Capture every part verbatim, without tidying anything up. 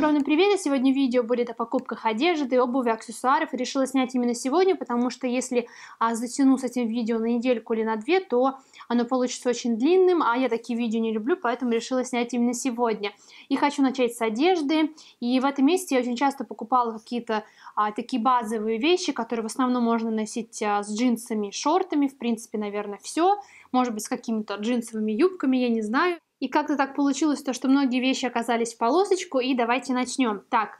огромный привет! Сегодня видео будет о покупках одежды, обуви, аксессуаров. Решила снять именно сегодня, потому что если а, затяну с этим видео на недельку или на две, то оно получится очень длинным, а я такие видео не люблю, поэтому решила снять именно сегодня. И хочу начать с одежды. И в этом месяце я очень часто покупала какие-то а, такие базовые вещи, которые в основном можно носить а, с джинсами и шортами. В принципе, наверное, все. Может быть, с какими-то джинсовыми юбками, я не знаю. И как-то так получилось, то, что многие вещи оказались в полосочку, и давайте начнем. Так,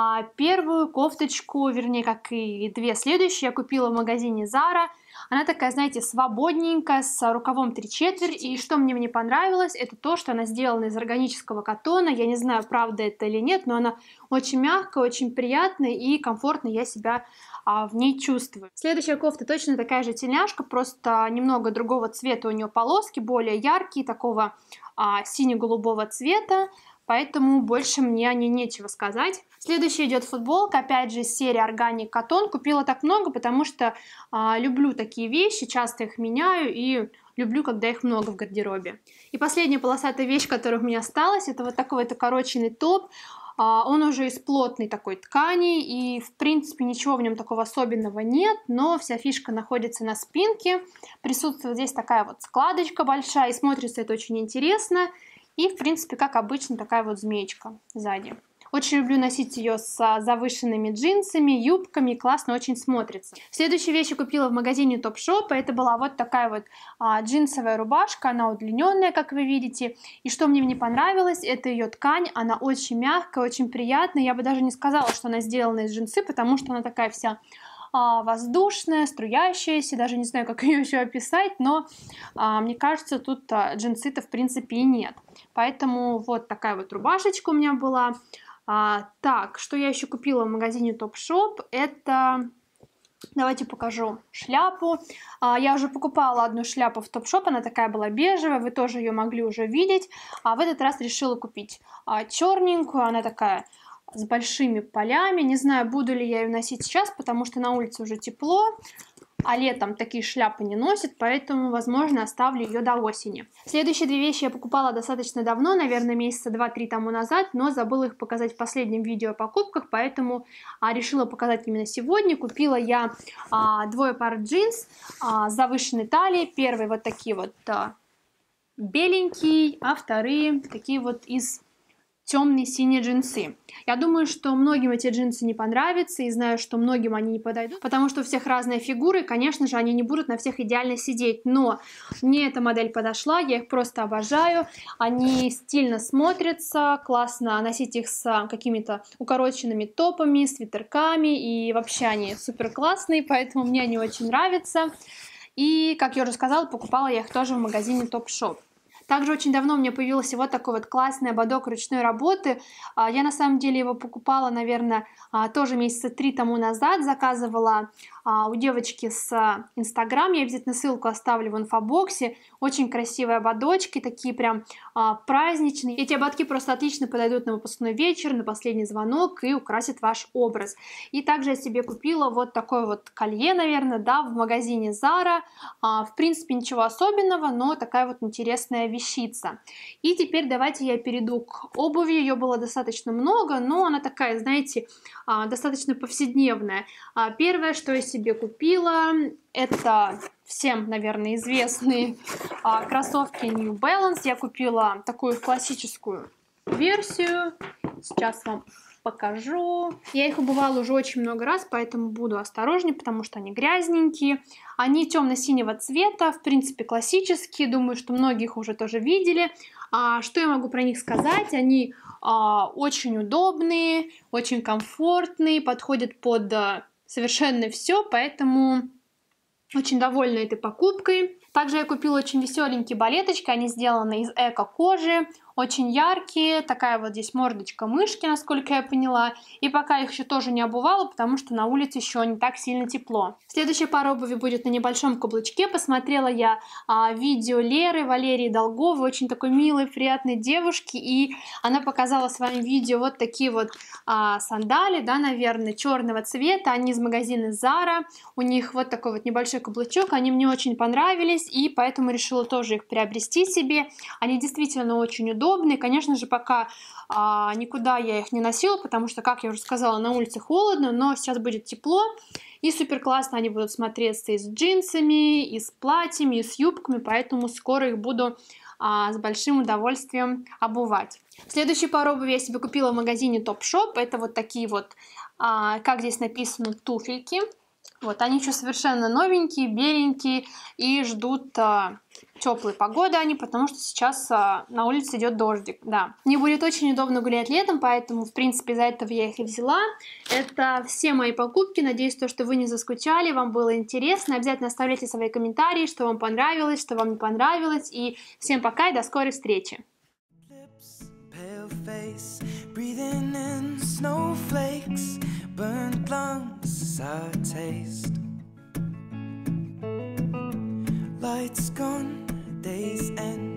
первую кофточку, вернее, как и две следующие, я купила в магазине Zara. Она такая, знаете, свободненькая, с рукавом три четверти. И что мне в ней понравилось, это то, что она сделана из органического катона. Я не знаю, правда это или нет, но она очень мягкая, очень приятная и комфортно я себя а, в ней чувствую. Следующая кофта точно такая же тельняшка, просто немного другого цвета у нее полоски, более яркие, такого а, сине-голубого цвета. Поэтому больше мне о ней нечего сказать. Следующая идет футболка, опять же из серии Organic Cotton. Купила так много, потому что а, люблю такие вещи, часто их меняю и люблю, когда их много в гардеробе. И последняя полосатая вещь, которая у меня осталась, это вот такой вот укороченный топ. А, он уже из плотной такой ткани, и в принципе ничего в нем такого особенного нет, но вся фишка находится на спинке. Присутствует здесь такая вот складочка большая, и смотрится это очень интересно. И, в принципе, как обычно, такая вот змеечка сзади. Очень люблю носить ее с завышенными джинсами, юбками, классно очень смотрится. Следующую вещь я купила в магазине Topshop. Это была вот такая вот а, джинсовая рубашка, она удлиненная, как вы видите. И что мне в ней понравилось, это ее ткань, она очень мягкая, очень приятная. Я бы даже не сказала, что она сделана из джинсы, потому что она такая вся воздушная, струящаяся, даже не знаю, как ее еще описать, но а, мне кажется, тут а, джинсы-то в принципе и нет. Поэтому вот такая вот рубашечка у меня была. А, так, что я еще купила в магазине Topshop, это... Давайте покажу шляпу. А, я уже покупала одну шляпу в Topshop, она такая была бежевая, вы тоже ее могли уже видеть. А в этот раз решила купить а, черненькую, она такая с большими полями. Не знаю, буду ли я ее носить сейчас, потому что на улице уже тепло, а летом такие шляпы не носят, поэтому, возможно, оставлю ее до осени. Следующие две вещи я покупала достаточно давно, наверное, месяца два-три тому назад, но забыла их показать в последнем видео о покупках, поэтому а, решила показать именно сегодня. Купила я а, двое пар джинс а, с завышенной талией. Первые вот такие вот а, беленькие, а вторые такие вот из темные синие джинсы. Я думаю, что многим эти джинсы не понравятся, и знаю, что многим они не подойдут, потому что у всех разные фигуры, и, конечно же, они не будут на всех идеально сидеть, но мне эта модель подошла, я их просто обожаю, они стильно смотрятся, классно носить их с какими-то укороченными топами, свитерками, и вообще они супер классные, поэтому мне они очень нравятся. И, как я уже сказала, покупала я их тоже в магазине Topshop. Также очень давно у меня появился вот такой вот классный ободок ручной работы. Я на самом деле его покупала, наверное, тоже месяца три тому назад. Заказывала у девочки с Instagram. Я обязательно ссылку оставлю в инфобоксе. Очень красивые ободочки, такие прям праздничные. Эти ободки просто отлично подойдут на выпускной вечер, на последний звонок и украсят ваш образ. И также я себе купила вот такое вот колье, наверное, да, в магазине Zara. В принципе, ничего особенного, но такая вот интересная вещица. И теперь давайте я перейду к обуви. Ее было достаточно много, но она такая, знаете, достаточно повседневная. Первое, что я себе купила, это всем, наверное, известные кроссовки New Balance. Я купила такую классическую версию. Сейчас вам покажу. Я их обувала уже очень много раз, поэтому буду осторожнее, потому что они грязненькие. Они темно-синего цвета, в принципе, классические. Думаю, что многие их уже тоже видели. А, что я могу про них сказать? Они а, очень удобные, очень комфортные, подходят под а, совершенно все, поэтому очень довольна этой покупкой. Также я купила очень веселенькие балеточки, они сделаны из эко-кожи, очень яркие, такая вот здесь мордочка мышки, насколько я поняла. И пока их еще тоже не обувала, потому что на улице еще не так сильно тепло. Следующая пара обуви будет на небольшом каблучке. Посмотрела я а, видео Леры, Валерии Долговой, очень такой милой, приятной девушки. И она показала в своем видео вот такие вот а, сандали, да, наверное, черного цвета. Они из магазина Zara. У них вот такой вот небольшой каблучок. Они мне очень понравились, и поэтому решила тоже их приобрести себе. Они действительно очень удобные. удобные. Конечно же, пока а, никуда я их не носила, потому что, как я уже сказала, на улице холодно, но сейчас будет тепло. И супер классно они будут смотреться и с джинсами, и с платьями, и с юбками, поэтому скоро их буду а, с большим удовольствием обувать. Следующую пару обуви я себе купила в магазине Topshop. Это вот такие вот, а, как здесь написано, туфельки. Вот, они еще совершенно новенькие, беленькие и ждут а, теплой погоды они, потому что сейчас а, на улице идет дождик, да. Мне будет очень удобно гулять летом, поэтому, в принципе, из-за этого я их и взяла. Это все мои покупки. Надеюсь, то, что вы не заскучали, вам было интересно. Обязательно оставляйте свои комментарии, что вам понравилось, что вам не понравилось. И всем пока и до скорой встречи. Burnt lungs as I taste. Lights gone, days end.